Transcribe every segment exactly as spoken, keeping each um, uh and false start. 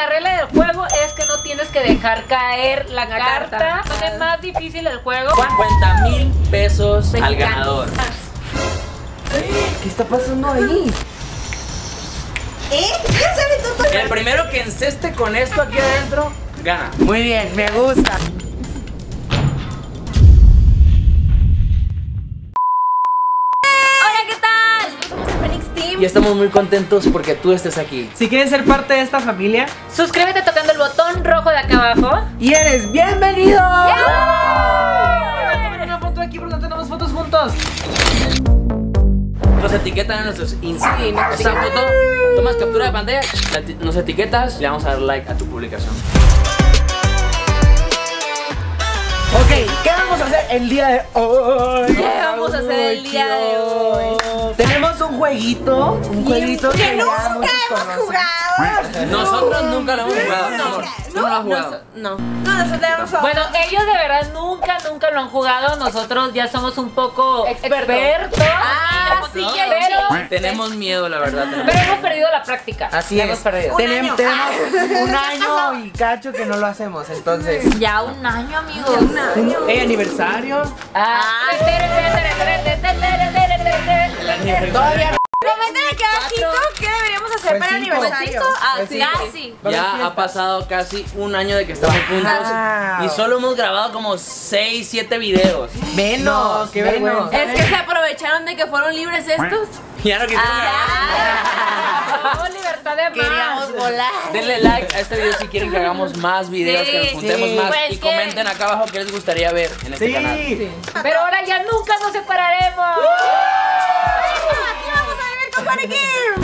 La regla del juego es que no tienes que dejar caer la, la carta. carta. Pone más difícil el juego. cincuenta mil pesos al ganador. ¿Qué está pasando ahí? ¿Eh? ¿Qué sabe todo? El primero que enceste con esto aquí adentro, gana. Muy bien, me gusta. Hola, ¿qué tal? Nosotros somos el Phoenix Team. Y estamos muy contentos porque tú estés aquí. Si quieres ser parte de esta familia, suscríbete tocando el botón rojo de acá abajo. y eres bienvenido. ¡Yeah! Tomen una foto aquí porque no tenemos fotos juntos. Nos etiquetan en nuestros Instagram. Esa foto, tomas captura de pantalla, nos etiquetas, le vamos a dar like a tu publicación. Ok, ¿qué vamos a hacer el día de hoy? ¿Qué vamos a hacer el día de hoy? Tenemos un jueguito, un jueguito que ya nunca muchos hemos conocen. jugado. Nosotros nunca lo hemos jugado, No, amor. no, ¿Tú no lo has jugado? No, no, nosotros hemos jugado. Bueno, ellos de verdad nunca, nunca lo han jugado. Nosotros ya somos un poco expertos. Ah, sí que pero, Tenemos miedo, la verdad. tenemos pero hemos perdido la práctica. Así La es. hemos perdido. Un Tenem- año. Tenemos un año y cacho que no lo hacemos, entonces. Ya un año, amigo. Ya un año. ¿Eh, aniversario? Ah. Todavía no. Comenten aquí abajito qué deberíamos hacer Fue para el cinco. aniversario. Ah, Fue sí. cinco. Casi. Ya ha pasado casi un año de que estamos juntos Wow. y solo hemos grabado como seis, siete videos. Menos, qué menos. vergüenza. Es que se aprovecharon de que fueron libres estos. Ya no quisieron grabar. Oh, libertad de amar. Queríamos volar. Denle like a este video si quieren que hagamos más videos, Sí, que nos juntemos sí. más Pues y que- comenten acá abajo qué les gustaría ver en este Sí. canal. Pero ahora ya nunca nos separaremos. Aquí vamos a vivir con Phoenix Team.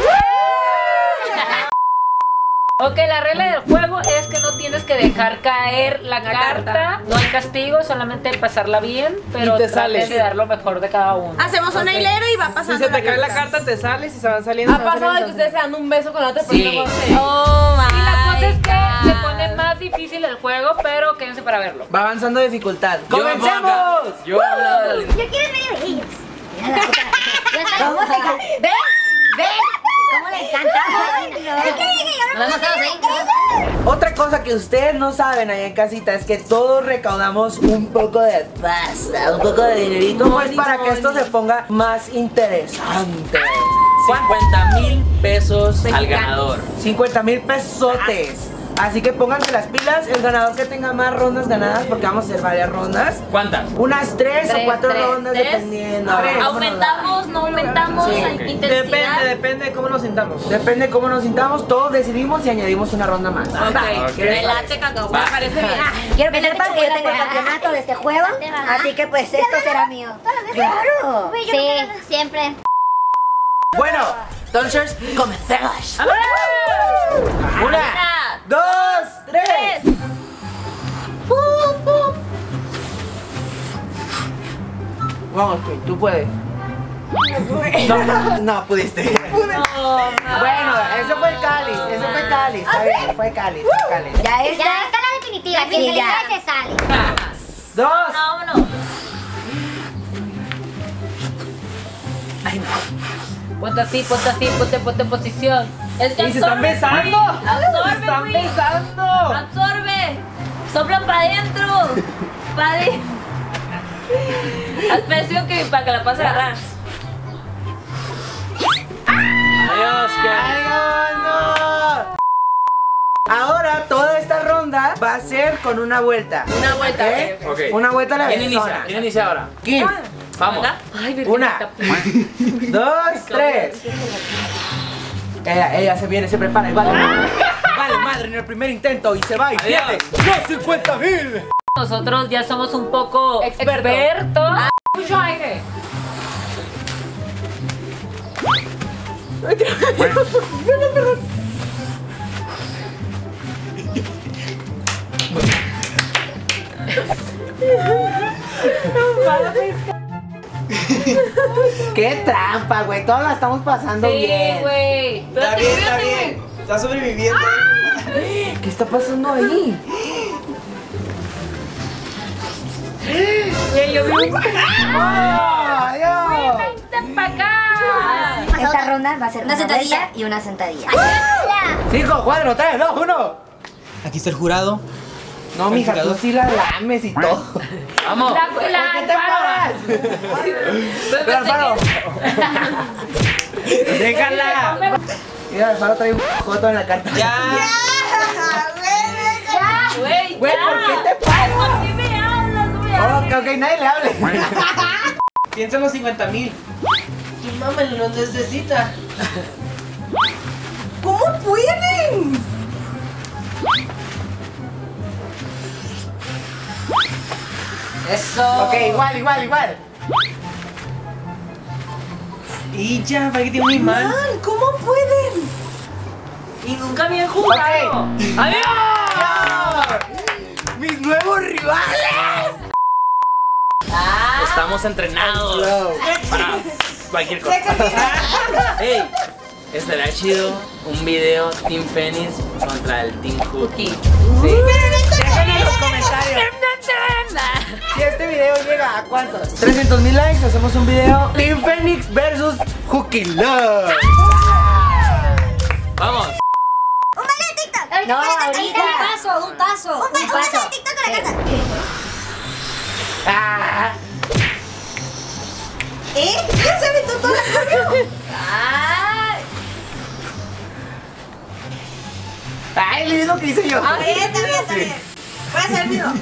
Ok, la regla del juego es que no tienes que dejar caer la, La carta. carta. No hay castigo, solamente pasarla bien, pero Y te traten sales. de dar lo mejor de cada uno. Hacemos una Ok. hilera y va Si pasando se te cae la carta, te sales y se van saliendo. Ha se van pasado de que saliendo. ustedes se dan un beso con la otra Sí. persona. Sí. Oh, Y la cosa es que my se pone God. más difícil el juego, pero quédense para verlo. Va avanzando dificultad. Yo me pongo acá. ¡Comencemos! Yo hablo de la línea. Yo quiero ver ellos. Mira la puta. Yo estoy- ¿Cómo te ca- ¿Ven? ¿Ven? ¿Cómo le encanta? Es que no hemos estado ahí. Otra cosa que ustedes no saben allá en casita es que todos recaudamos un poco de pasta, un poco de dinerito, pues para que esto se ponga más interesante. cincuenta mil pesos al ganador. cincuenta mil pesotes. Así que pónganse las pilas, el ganador que tenga más rondas ganadas, porque vamos a hacer varias rondas. ¿Cuántas? Unas tres, Tres, o cuatro tres, rondas tres. dependiendo. A ver, cómo nos aumentamos, no aumentamos Sí, la ok. intensidad. Depende, depende de cómo nos sintamos. Depende de cómo nos sintamos, todos decidimos y añadimos una ronda más. Ok, Ok. me late cacao. Me parece bien. Quiero que sepan que yo tengo el campeonato de este juego, así que pues esto será mío. Claro. Sí, siempre. Bueno, entonces, comencemos. Una, Una, dos, tres. Pum, pum. Vamos, que tú puedes. No, no, no pudiste. Bueno, eso fue el cáliz, eso fue el cáliz. Está bien, fue cáliz, fue cáliz. Ya está. Ya está la definitiva. Sí, Quien ya. se sale. Dos. Vámonos. Ay, no. Ponte así, ponte así, ponte, ponte en posición. Es que Y se están absorbe. besando. Se Absorbe, están güey. besando. Absorbe. Sopla para adentro. Para adentro. Haz presión que para que la puedas agarrar. Adiós, que Ay, no, no. Ahora toda esta ronda va a ser con una vuelta. Una vuelta. ¿Ok? Ok. Una vuelta a la ¿Quién vez. inicia? ¿Quién inicia ahora? Kim. Vamos. Ay, Una, virgencita. dos, tres. Ella, ella se viene, se prepara y vale. Vale, madre, en el primer intento y se va y Adiós. pierde. ¡Los cincuenta mil! Nosotros ya somos un poco expertos. Mucho aire. ¡Qué trampa, güey! Todos la estamos pasando Sí, bien. güey. Está bien, está bien. Está sobreviviendo. ¿Qué está pasando ahí? Güey, yo vi un... ¡Ay, Dios! Vente pa' acá. Esta ronda va a ser una, Una sentadilla. vuelta y una sentadilla. Cinco, cuatro, tres, dos, uno. Aquí está el jurado. No, mija, tú sí la lames y todo. Vamos. La, la, ¿Qué te paras? Pero Alfaro. Déjala. Mira, Alfaro trae un joto en la carta. Ya. Güey, Güey, ya. ¿por qué te paras? ¿Por qué me hablas? No me hables. Ok, ok, nadie le hable. Piensa en los cincuenta mil. Y mamá lo necesita. ¿Cómo pueden? Eso. Ok, igual, igual, igual. Y ya, para que tiene un imán. Man, ¿cómo pueden? Y nunca habían jugado. Ok. ¡Adiós! ¡Mis nuevos rivales! Estamos entrenados para cualquier cosa. Ey, estará chido un video Team Phoenix contra el Team Cookie. Sí. Déjenme en los comentarios. Si este video llega a cuántos? trescientos mil likes, hacemos un video Team Phoenix versus Cookie Love. Vamos. Un baile de TikTok. No, Ahorita, ahorita. ahorita. Un paso, un paso. Un ba- un baile de TikTok con la carta. Ah, ¿Eh? ¿Quién se aventó toda la carta? Ay. ay, le mismo que hice yo. Está bien, está bien, está bien. Voy a hacer el mismo.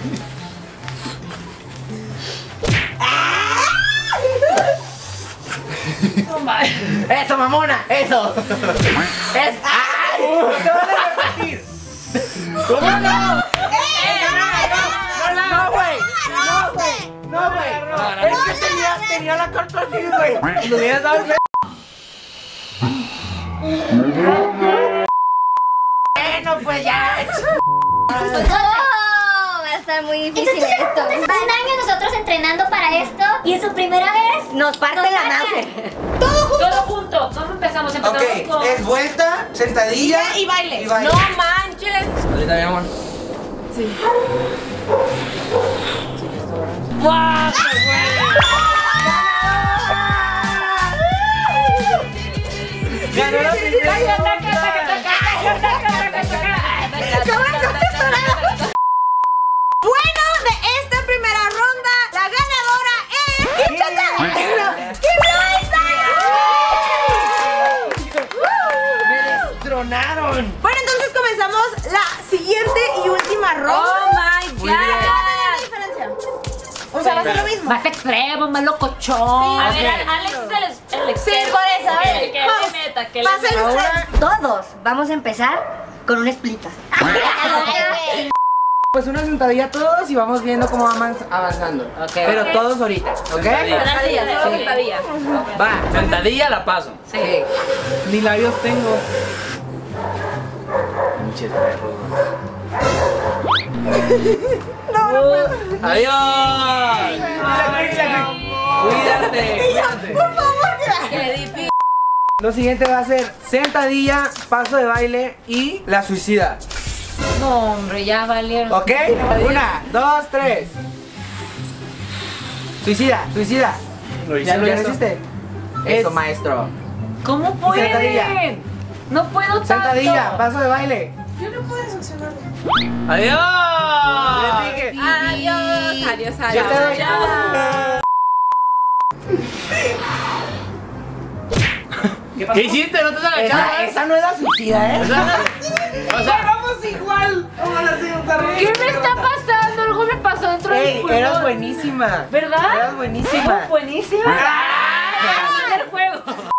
Eso, mamona, eso. Es. ¡Ay! ¡No te van a repetir! ¿Cómo no? ¡No, güey! ¡No, güey! ¡No, güey! Es que tenía, tenía la carta así, güey. Lo hubieras dado. Bueno, pues ya. Oh, va a estar muy difícil esto. Un año nosotros entrenando para esto y en su primera vez Nos parte nos la parte. madre. Todo junto. ¿Cómo empezamos? Empezamos Ok, con... es vuelta, sentadilla Y baile. y baile. No manches. Ahorita, mi amor. ¡Guau! ¡Qué Ganó la primera. Bueno, de esta primera ronda, la ganadora es... ¡Kim Chata! ¡Kim Loaiza! Me destronaron. Bueno, entonces comenzamos la siguiente y última ronda. Oh my Muy bien. god. ¿Qué diferencia? O sea, va a ser lo mismo. Más extremo, más locochón. A Ok. ver, Alex es el, es- el Sí, experto. por eso, a ver. Que, que Vamos. le meta, que le Pásenlo meta. usted. Todos vamos a empezar con un explica. Pues una sentadilla todos y vamos viendo cómo vamos avanzando. Ok. Pero todos ahorita, ¿ok? Sentadilla. Sentadilla, solo sentadilla. Va. Sentadilla la paso. Sí. Ni labios tengo. Pinches perros. Adiós. Cuídate, cuídate. Qué difícil. Lo siguiente va a ser sentadilla, paso de baile y la suicida. No, hombre, ya valieron. ¿Ok? Una, dos, tres. Suicida, suicida. Lo ¿Ya lo hice. hiciste? Eso, maestro. ¿Cómo pueden? Sentadilla. No puedo tanto. Sentadilla, paso de baile. Adiós. Adiós, adiós, Yo te doy. adiós. ¿Qué hiciste? ¿No te has agachado? Esa, esa no es la suicida, ¿eh? O sea, Vamos igual. Vamos a la segunda ronda. ¿Qué me está pasando? Algo me pasó dentro del Ey, pulmón. eras buenísima. ¿Verdad? Eras buenísima. Buenísima. ¡Ah! El juego.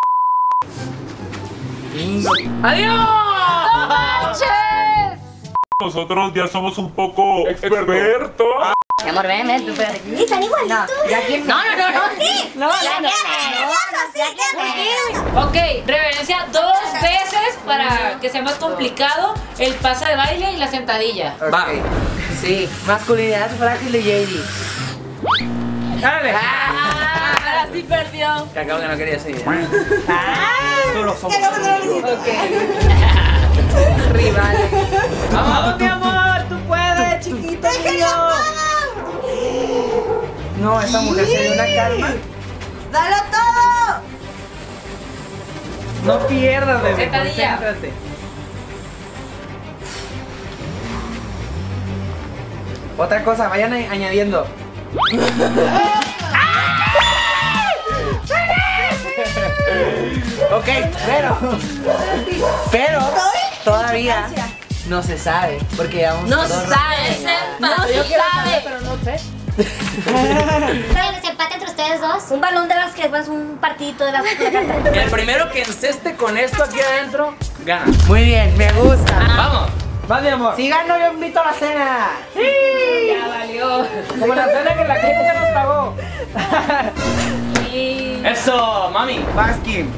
¡Adiós! ¡No manches! Nosotros ya somos un poco expertos. Mi amor, ven, ven, tú espérate. Están igualitos. Ya quién. No, no, no, no. Sí. No, ya no. Sí, sí, Ok, reverencia dos veces para que sea más complicado el pase de baile y la sentadilla. Va. Sí, masculinidad frágil de J D. Dale. Ah, ahora sí perdió. Que acabo que no quería seguir. Solo somos. Rivales. Vamos, mi amor. Tú puedes, chiquito mío. No, esa mujer se dio una calma. ¡Dalo todo! No pierdas, bebé. Sentadilla. Concéntrate. Otra cosa, vayan a- añadiendo. Ok, pero. Pero todavía no se sabe. Porque llevamos No dos sabe, sepa, no sabe. Pero no sé. Pero el desempate entre ustedes dos. Un balón de básquet, pues un partidito de básquet. El primero que enceste con esto aquí adentro, gana. Muy bien, me gusta. Vamos. Va, mi amor. Si gano, yo invito a la cena. Ya valió. Como la cena que la gente ya nos pagó. Y... Eso, mami. Vas, Kim.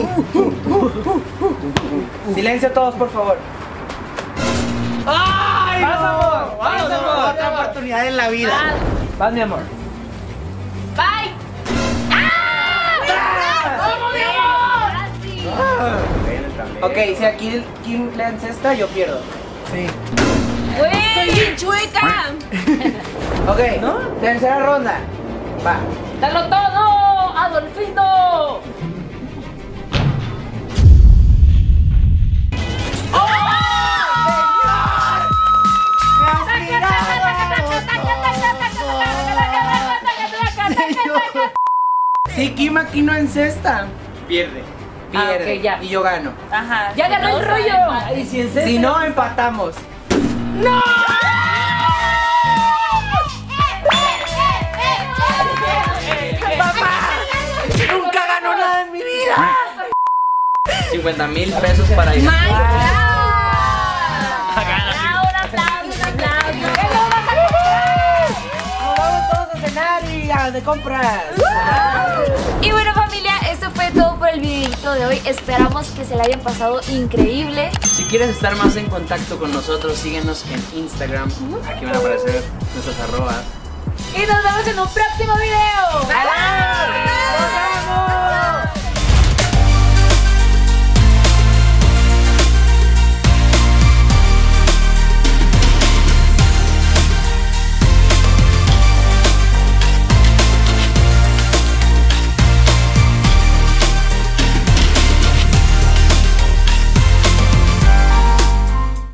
Silencio todos, por favor. ¡Ay! Vas, no! amor, vas, Esa amor. fue otra oportunidad en la vida. Vas, mi amor. Bye. Ok, si aquí Kim le encesta, yo pierdo. Sí. Güey, estoy bien chueca. Ok, ¿no? Tercera ronda. Va. ¡Dalo todo, Adolfino! Si Kim aquí no encesta, Pierde. pierde. Ah, ok, ya. Y yo gano. Ajá. ¡Ya ganó el rollo! Y si en serio. Si no, empatamos. ¡Nunca ganó nada en mi vida! cincuenta mil pesos para ir. My God. Gana. Un aplauso, un aplauso. Nos vamos todos a cenar y a de compras. Y bueno, familia, esto fue todo por el videito de hoy. Esperamos que se la hayan pasado increíble. Si quieres estar más en contacto con nosotros, síguenos en Instagram. Aquí van a aparecer nuestros arrobas. Y nos vemos en un próximo video.